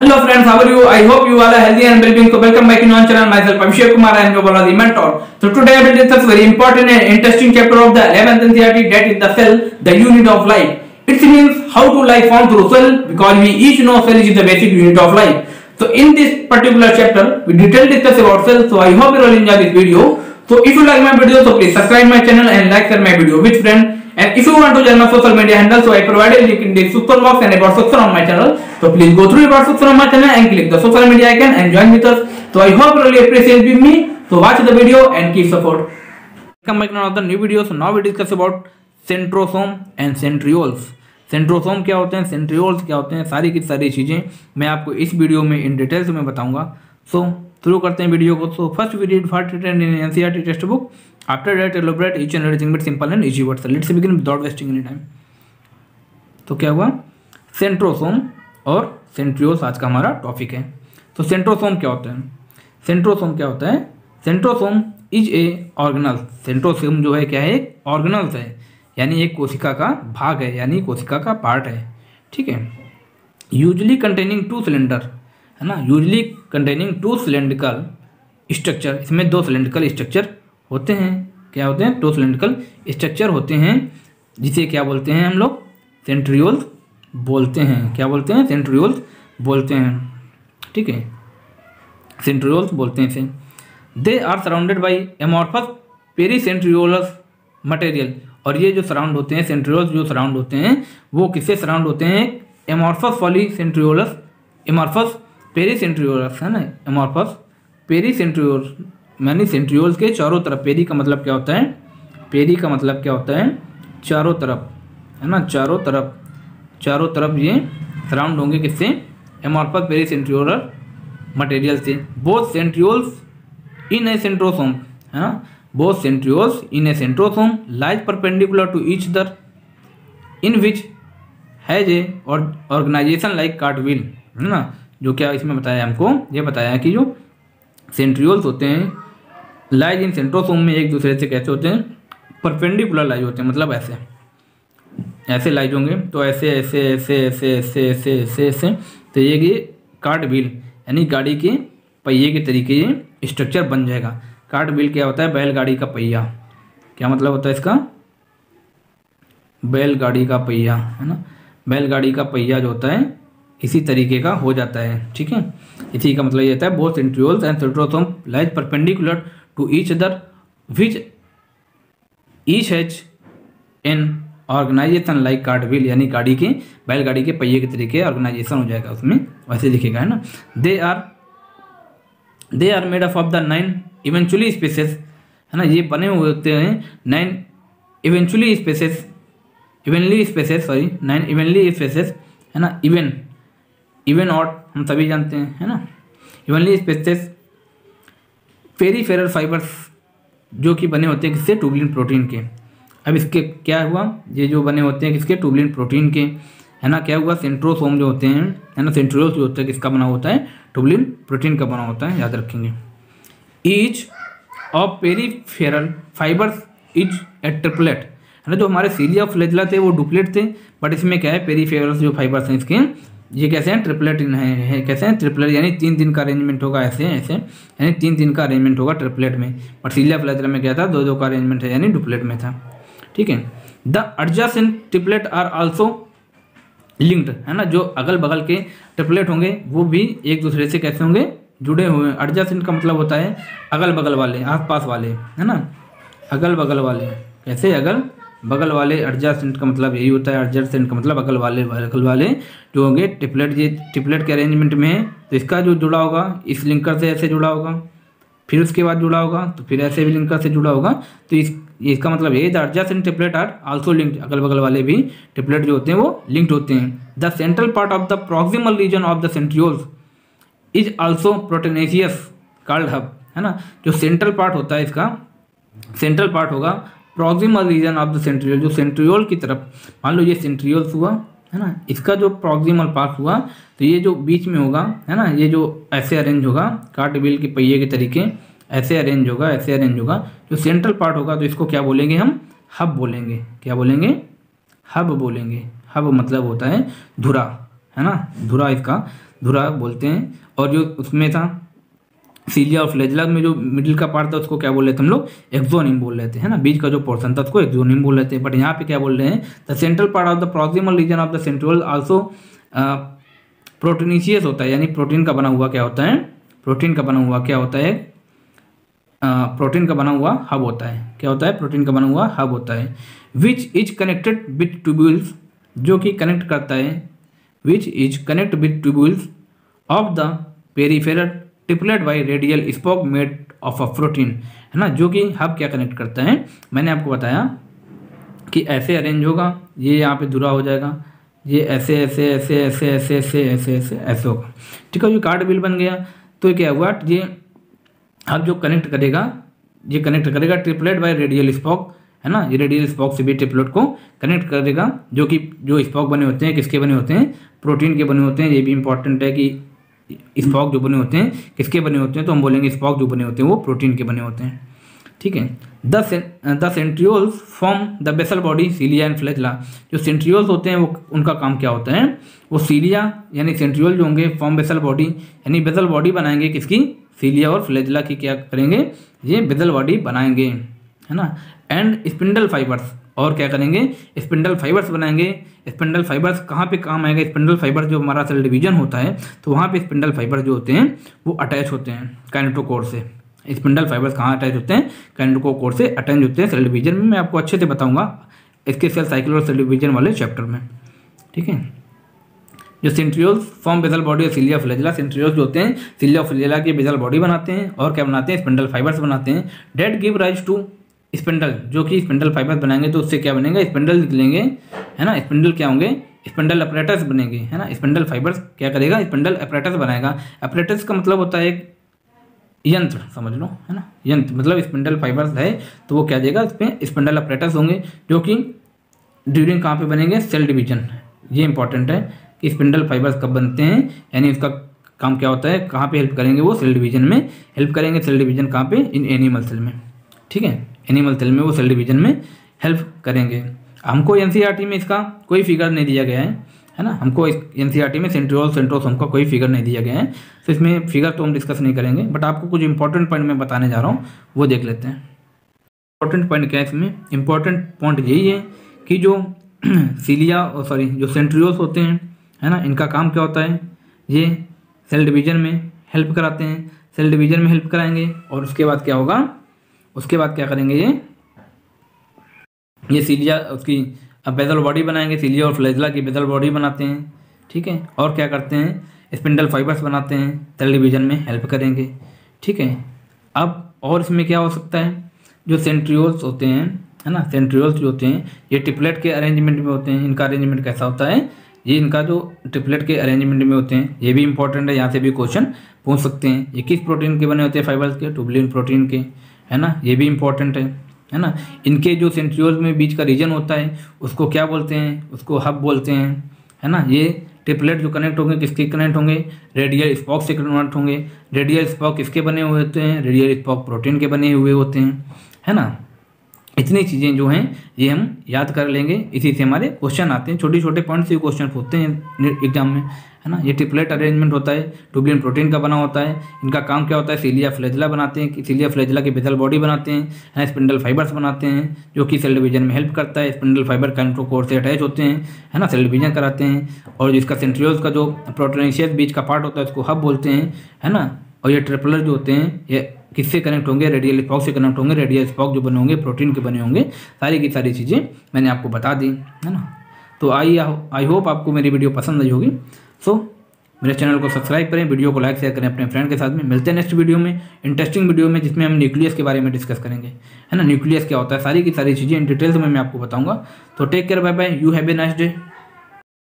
Hello friends, how are you? I hope you all are healthy and well-being. So welcome back in our channel. Myself Abhishek Kumar. I am your one of the mentor. So today I will discuss very important and interesting chapter of the 11th NCERT, that is the cell, the unit of life. It means how to life form through cell, because we each know cell is the basic unit of life. So in this particular chapter, we detail discuss about cell. So I hope you all enjoy this video. So if you like my video, so please subscribe my channel and like share my video with friends. And if you want to join my social media handle, so I provided link in the description box and about section on my channel. So please go through about section on my channel and click the social media icon and join with us. So I hope you really appreciate with me. So watch the video and keep support. Come back now the new video. So now we discuss about centrosome and centrioles. Centrosome क्या होते हैं, centrioles क्या होते हैं, सारी की सारी चीज़ें मैं आपको इस वीडियो में इन डिटेल्स में बताऊंगा. सो शुरू करते हैं वीडियो को. So first we read what written in NCERT text book. After that elaborate each and everything with simple and easy words. Let's begin without wasting any time. तो क्या हुआ, सेंट्रोसोम और सेंट्रियोल्स आज का हमारा टॉपिक है. तो सेंट्रोसोम क्या होता है, सेंट्रोसोम क्या होता है, centrosome is a organelle. Centrosome जो है क्या है, एक ऑर्गेनल्स है, यानी एक कोशिका का भाग है, यानी कोशिका का पार्ट है. ठीक है. यूजली कंटेनिंग टू सिलेंडर, है ना, usually containing two cylindrical structure. इसमें दो सिलेंड्रिकल स्ट्रक्चर होते हैं. क्या होते हैं, दो सिलेंड्रिकल स्ट्रक्चर होते हैं, जिसे क्या बोलते हैं हम लोग, सेंट्रियोल्स बोलते हैं. क्या बोलते हैं, सेंट्रियोल्स बोलते हैं. ठीक है, सेंट्रियोल्स बोलते हैं इसे. They are surrounded by amorphous pericentriolar material. और ये जो सराउंड होते हैं, सेंट्रियोल्स जो सराउंड होते हैं, वो किससे सराउंड होते हैं, एमॉर्फस पॉलीसेंट्रियोलस, एमॉर्फस पेरीसेंट्रियोलस, है ना, एमॉर्फस पेरीसेंट्रियोलस, यानी सेंट्रियोल्स के चारों तरफ. पेरी का मतलब क्या होता है, पेरी का मतलब क्या होता है, चारों तरफ, है ना, चारों तरफ, चारों तरफ ये सराउंड होंगे किससे, एमॉर्फस पेरीसेंट्रियोलर मटेरियल से. Both centrioles in a centrosome, है ना, both centrioles in a centrosome lies perpendicular to each other in which has a organization like cartwheel, है ना. जो क्या इसमें बताया हमको, ये बताया कि जो सेंट्रियोल्स होते हैं लाइज इन सेंट्रोसोम में एक दूसरे से कैसे होते हैं, परपेंडिकुलर लाइज होते हैं, मतलब ऐसे ऐसे लाइज होंगे. तो ऐसे ऐसे ऐसे ऐसे ऐसे ऐसे ऐसे ऐसे. तो ये कार्ट व्हील, यानी गाड़ी के पहिए के तरीके ये स्ट्रक्चर बन जाएगा. कार्ट व्हील क्या होता है, बैलगाड़ी का पहिया. क्या मतलब होता है इसका, बैलगाड़ी का पहिया, है ना, बैलगाड़ी का पहिया जो होता है इसी तरीके का हो जाता है. ठीक है, इसी का मतलब ये होता है both centrioles and centrosome lies perpendicular to each other which each has an organization like cart wheel, यानी गाड़ी के, बैलगाड़ी के पहिए के तरीके ऑर्गेनाइजेशन हो जाएगा उसमें, वैसे दिखेगा, है ना. They are made up of the 9 eventually spaces, है ना, ये बने हुए होते हैं 9 eventually spaces, evenly spaces, sorry 9 evenly spaces, है ना. इवन ऑड हम सभी जानते हैं, है ना. इवनली स्पेसेस पेरीफेरल फाइबर्स जो कि बने होते हैं किससे, ट्यूबुलिन प्रोटीन के. अब इसके क्या हुआ, ये जो बने होते हैं किसके, ट्यूबुलिन प्रोटीन के, है ना. क्या हुआ, सेंट्रोसोम जो होते हैं, है ना, सेंट्रियोल्स जो होता है किसका बना होता है, ट्यूबुलिन प्रोटीन का बना होता है, याद रखेंगे. Each of peripheral fibres is a triplet, है ना. जो हमारे सीलिया फ्लैजेला थे वो डुप्लेट थे, बट इसमें क्या है, पेरीफेरल जो फाइबर्स हैं इसके, ये कैसे हैं, ट्रिपलेट है, कैसे हैं, ट्रिपलेट, यानी 3 दिन का अरेंजमेंट होगा, ऐसे ऐसे, यानी 3 दिन का अरेंजमेंट होगा ट्रिपलेट में. बट सीलिया फ्लैजेला में क्या था, 2-2 का अरेंजमेंट है, यानी डुप्लेट में था. ठीक है. The adjacent triplet are also linked, है ना. जो अगल बगल के ट्रिपलेट होंगे वो भी एक दूसरे से कैसे होंगे, जुड़े हुए हैं. एडजेसेंट का मतलब होता है अगल बगल वाले, आसपास वाले, है ना, अगल बगल वाले. कैसे, अगल बगल वाले. एडजेसेंट का मतलब यही होता है, एडजेसेंट का मतलब अगल वाले जो होंगे ट्रिपलेट. ये ट्रिपलेट के अरेंजमेंट में है, तो इसका जो जुड़ा होगा इस लिंकर से ऐसे जुड़ा होगा, फिर उसके बाद जुड़ा होगा, तो फिर ऐसे भी लिंकर से जुड़ा होगा. तो इसका मतलब ये, the adjacent triplet are also linked, अगल बगल वाले भी ट्रिपलेट जो होते हैं वो लिंक्ड होते हैं. The central part of the proximal region of the centrioles is also proteinaceous called hub, है ना. जो सेंट्रल पार्ट होता है इसका, सेंट्रल पार्ट होगा proximal region of the centriole, जो सेंट्रियोल की तरफ, मान लो ये सेंट्रियोल्स हुआ, है ना, इसका जो प्रॉक्सिमल पार्ट हुआ, तो ये जो बीच में होगा, है ना, ये जो ऐसे अरेंज होगा, कार्ट व्हील के पहिए के तरीके ऐसे अरेंज होगा, ऐसे अरेंज होगा. जो सेंट्रल पार्ट होगा तो इसको क्या बोलेंगे हम, हब बोलेंगे. क्या बोलेंगे, हब बोलेंगे. हब मतलब होता है धुरा, है ना, धुरा इसका. धुरा बोलते हैं। और जो उसमें था सीलिया और फ्लैजेला में जो मिडिल का पार्ट था उसको क्या बोल रहे थे हम लोग, एक्सोनिम बोल रहे थे, है ना। बीच का जो पोर्शन था उसको एक्सोनिम बोल रहे थे। बट यहाँ पे क्या बोल रहे हैं, the central part of the proximal region of the centriole also proteinaceous होता है, यानी प्रोटीन का बना हुआ क्या होता है, प्रोटीन का बना हुआ क्या होता है, प्रोटीन का बना हुआ हब होता है। क्या होता है, प्रोटीन का बना हुआ हब होता है। Which is connected with tubules, जो कि कनेक्ट करता है, which is connect with tubules of the peripheral triplet by radial spoke made of a protein, है ना। जो कि हब क्या कनेक्ट करता है, मैंने आपको बताया कि ऐसे अरेंज होगा, ये यहाँ पे धुरा हो जाएगा, ये ऐसे ऐसे ऐसे ऐसे ऐसे ऐसे ऐसे ऐसे ऐसे होगा, ठीक है। ये कार्ड बिल बन गया। तो क्या हुआ, ये हब जो कनेक्ट करेगा, ये कनेक्ट करेगा ट्रिपलेट बाय रेडियल स्पोक, है ना। ये रेडियल स्पोक से भी ट्रिपलेट को कनेक्ट करेगा, जो कि जो स्पोक बने होते हैं किसके बने होते हैं, प्रोटीन के बने होते हैं। ये भी इंपॉर्टेंट है कि स्पोक जो बने होते हैं किसके बने होते हैं, तो हम बोलेंगे स्पोक जो बने होते हैं वो प्रोटीन के बने होते हैं, ठीक है। The centrioles form the basal body cilia and flagella. जो सेंट्रियोल्स होते हैं वो उनका काम क्या होता है, वो सीलिया यानी सेंट्रियोल जो होंगे फॉर्म बेसल बॉडी, यानी बेसल बॉडी बनाएंगे किसकी, सीलिया और फ्लैजेला की। क्या करेंगे, ये बेसल बॉडी बनाएंगे, है ना। एंड स्पिंडल फाइबर्स, और क्या करेंगे, स्पिंडल फाइबर्स बनाएंगे। स्पिंडल फाइबर्स कहाँ पे काम आएगा, स्पिंडल फाइबर जो हमारा सेल डिवीजन होता है तो वहाँ पे स्पिंडल फाइबर जो होते हैं वो अटैच होते हैं काइनेटोकोर से। स्पिंडल फाइबर्स कहाँ अटैच होते हैं, काइनेटोकोर से अटैच होते हैं सेल डिवीजन में। मैं आपको अच्छे से बताऊंगा इसके सेल साइकिल और सेल डिवीजन वाले चैप्टर में, ठीक है। जो सेंट्रियोल्स फॉर्म बेसल बॉडी और सीलिया फ्लैजेला, सेंट्रियोल्स जो होते हैं सीलिया और फ्लैजेला की बेसल बॉडी बनाते हैं और क्या बनाते हैं, स्पिंडल फाइबर्स बनाते हैं। That give rise to spindle, जो कि स्पिंडल फाइबर्स बनाएंगे तो उससे क्या बनेगा, स्पिंडल निकलेंगे, है ना। स्पिंडल क्या होंगे, स्पिंडल अपरेटस बनेंगे, है ना। स्पिंडल फाइबर्स क्या करेगा, स्पिंडल अपरेटस बनाएगा। अपरेटस का मतलब होता है एक यंत्र, समझ लो, है ना। यंत्र मतलब स्पिंडल फाइबर्स है तो वो क्या देगा, इसमें स्पिंडल अपरेटस होंगे, जो कि ड्यूरिंग कहाँ पे बनेंगे, सेल डिवीजन। ये इंपॉर्टेंट है कि स्पिंडल फाइबर्स कब बनते हैं, यानी उसका काम क्या होता है, कहाँ पे हेल्प करेंगे, वो सेल डिवीजन में हेल्प करेंगे। सेल डिवीजन कहाँ पे, इन एनिमल सेल में, ठीक है। एनिमल सेल में वो सेल डिवीजन में हेल्प करेंगे। हमको एनसीईआरटी में इसका कोई फिगर नहीं दिया गया है ना। हमको एनसीईआरटी में सेंट्रियोल सेंट्रोसोम का कोई फिगर नहीं दिया गया है, तो इसमें फिगर तो हम डिस्कस नहीं करेंगे। बट आपको कुछ इंपॉर्टेंट पॉइंट मैं बताने जा रहा हूँ, वो देख लेते हैं। इंपॉर्टेंट पॉइंट क्या है इसमें, इंपॉर्टेंट पॉइंट यही है कि जो सीलिया सॉरी जो सेंट्रियोल्स होते हैं, है ना, इनका काम क्या होता है, ये सेल डिवीजन में हेल्प कराते हैं। सेल डिवीजन में हेल्प कराएंगे और उसके बाद क्या होगा, उसके बाद क्या करेंगे, ये सीलिया उसकी बेसल बॉडी बनाएंगे, सीलिया और फ्लैजेला की बेसल बॉडी बनाते हैं, ठीक है। और क्या करते हैं, स्पिंडल फाइबर्स बनाते हैं, सेल डिवीजन में हेल्प करेंगे, ठीक है। अब और इसमें क्या हो सकता है, जो सेंट्रियोल्स होते हैं, है ना, सेंट्रियोल्स जो होते हैं ये ट्रिपलेट के अरेंजमेंट में होते हैं। इनका अरेंजमेंट कैसा होता है, ये इनका जो ट्रिपलेट के अरेंजमेंट में होते हैं, ये भी इंपॉर्टेंट है, यहाँ से भी क्वेश्चन पूछ सकते हैं। ये किस प्रोटीन के बने होते हैं, फाइबर्स के, ट्यूबुलिन प्रोटीन के, है ना। ये भी इंपॉर्टेंट है ना। इनके जो सेंट्रियोल्स में बीच का रीजन होता है उसको क्या बोलते हैं, उसको हब बोलते हैं, है ना। ये ट्रिपलेट जो कनेक्ट होंगे किसके कनेक्ट होंगे, रेडियल स्पोक से कनेक्ट होंगे। रेडियल स्पोक किसके बने हुए होते हैं, रेडियल स्पोक प्रोटीन के बने हुए होते हैं, है ना। इतनी चीज़ें जो हैं ये हम याद कर लेंगे, इसी से हमारे क्वेश्चन आते हैं। छोटे छोटे पॉइंट से क्वेश्चन पूछते हैं एग्जाम में, है ना। ये ट्रिपलेट अरेंजमेंट होता है, ट्यूबुलिन प्रोटीन का बना होता है। इनका काम क्या होता है, सीलिया फ्लैजेला बनाते हैं, सीलिया फ्लैजेला की बेसल बॉडी बनाते हैं, स्पिंडल फाइबर्स बनाते हैं, जो कि सेल डिवीजन में हेल्प करता है। स्पिंडल फाइबर काइनेटोकोर से अटैच होते हैं, है ना, सेल डिवीजन कराते हैं। और जिसका सेंट्रियोल्स का जो प्रोटीनेशियस बीच का पार्ट होता है उसको हब बोलते हैं, है ना। और ये ट्रिपलर जो होते हैं ये किससे कनेक्ट होंगे, रेडियल स्पोक से कनेक्ट होंगे। रेडियल स्पोक जो बने होंगे प्रोटीन के बने होंगे। सारी की सारी चीज़ें मैंने आपको बता दी, है ना। तो आई होप आपको मेरी वीडियो पसंद आई होगी। सो मेरे चैनल को सब्सक्राइब करें, वीडियो को लाइक शेयर करें अपने फ्रेंड के साथ में। मिलते हैं नेक्स्ट वीडियो में, इंटरेस्टिंग वीडियो में, जिसमें हम न्यूक्लियस के बारे में डिस्कस करेंगे, है ना। न्यूक्लियस क्या होता है, सारी की सारी चीज़ें इन डिटेल्स में मैं आपको बताऊंगा। तो take care, bye bye, you have a nice day.